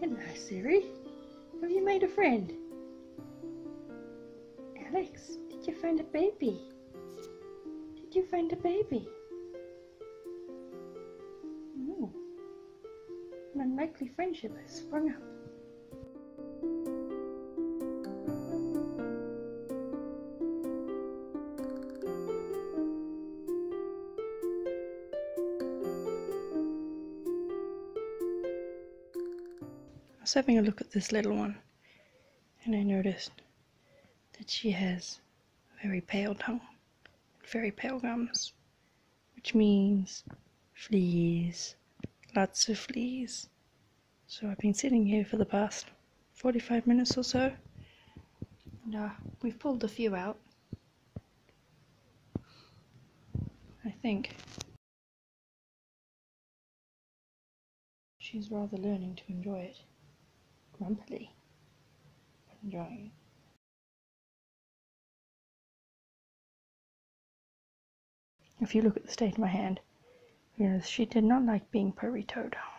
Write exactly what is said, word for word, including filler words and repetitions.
Hello, Siri. Have you made a friend? Alex, did you find a baby? Did you find a baby? Oh, an unlikely friendship has sprung up. I was having a look at this little one, and I noticed that she has a very pale tongue and very pale gums, which means fleas, lots of fleas. So I've been sitting here for the past forty-five minutes or so, and uh, we've pulled a few out, I think. She's rather learning to enjoy it. Grumpily, but enjoying it. If you look at the state of my hand, you know, she did not like being purry-toed.